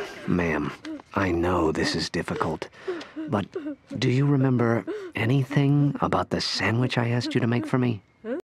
Ma'am, I know this is difficult, but do you remember anything about the sandwich I asked you to make for me?